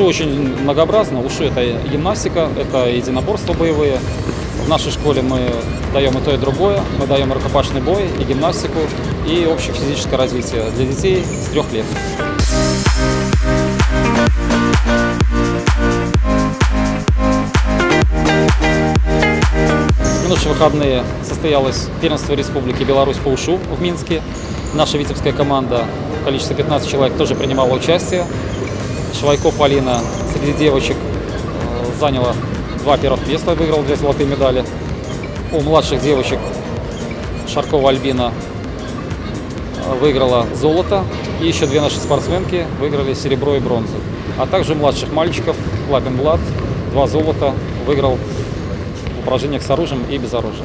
Ушу очень многообразно. Ушу — это гимнастика, это единоборства боевые. В нашей школе мы даем и то, и другое. Мы даем рукопашный бой, и гимнастику, и общее физическое развитие для детей с 3 лет. В минувшие выходные состоялось первенство Республики Беларусь по ушу в Минске. Наша витебская команда в количестве 15 человек тоже принимала участие. Швайко Полина среди девочек заняла 2 первых места, выиграла 2 золотые медали. У младших девочек Шаркова Альбина выиграла золото. И еще 2 наши спортсменки выиграли серебро и бронзу. А также у младших мальчиков Лапин Влад 2 золота выиграл в упражнениях с оружием и без оружия.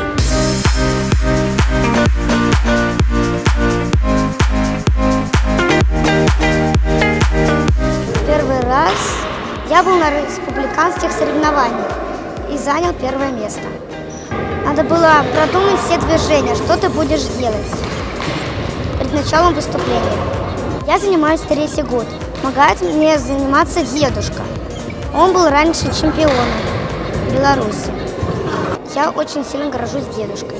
Первый раз я был на республиканских соревнованиях и занял 1 место. Надо было продумать все движения, что ты будешь делать перед началом выступления. Я занимаюсь 3-й год. Помогает мне заниматься дедушка. Он был раньше чемпионом Беларуси. Я очень сильно горжусь дедушкой.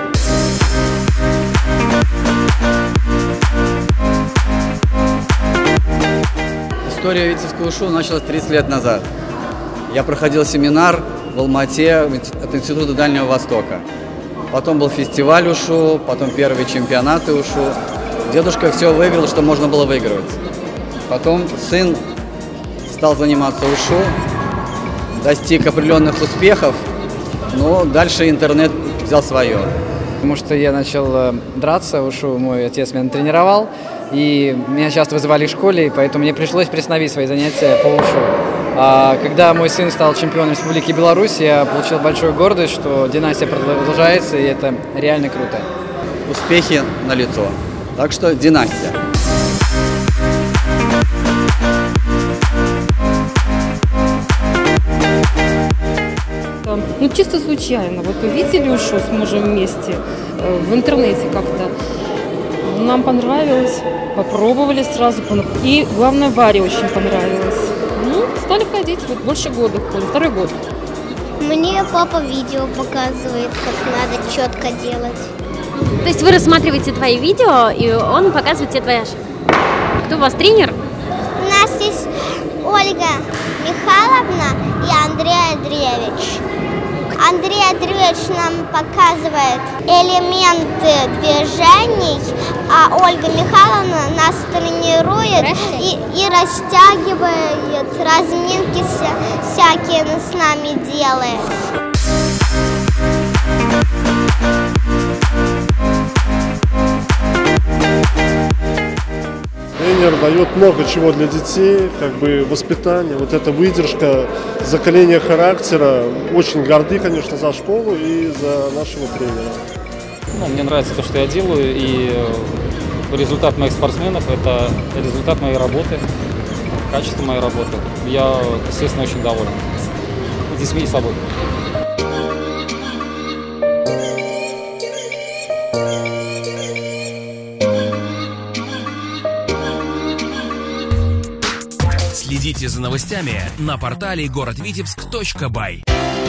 История витебского ушу началась 30 лет назад. Я проходил семинар в Алмате от Института Дальнего Востока. Потом был фестиваль ушу, потом первые чемпионаты ушу. Дедушка все выиграл, что можно было выигрывать. Потом сын стал заниматься ушу, достиг определенных успехов, но дальше интернет взял свое. Потому что я начал драться, ушу мой отец меня тренировал, и меня часто вызывали в школе, и поэтому мне пришлось приостановить свои занятия по ушу. А когда мой сын стал чемпионом Республики Беларусь, я получил большую гордость, что династия продолжается, и это реально круто. Успехи налицо. Так что династия. Ну, чисто случайно. Вот увидели ушу с мужем вместе в интернете как-то. Нам понравилось, попробовали сразу. И, главное, Варе очень понравилось. Ну, стали ходить, вот больше года ходим, 2-й год. Мне папа видео показывает, как надо четко делать. То есть вы рассматриваете твои видео, и он показывает тебе твои ошибки. Кто у вас тренер? У нас есть Ольга Михайловна и Андрей Андреевич. Андрей Андреевич нам показывает элементы движений, а Ольга Михайловна нас тренирует и растягивает, разминки всякие с нами делает. Тренер дает много чего для детей, как бы воспитание, вот эта выдержка, закаление характера. Очень горды, конечно, за школу и за нашего тренера. Ну, мне нравится то, что я делаю, и результат моих спортсменов – это результат моей работы, качество моей работы. Я, естественно, очень доволен детьми и собой. Следите за новостями на портале городвитебск.бай.